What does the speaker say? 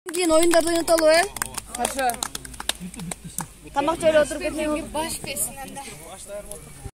Keyin oyunlarda oynatалы, Хорошо. Тамақ жайлы отырып кетмей. Баш песен анда.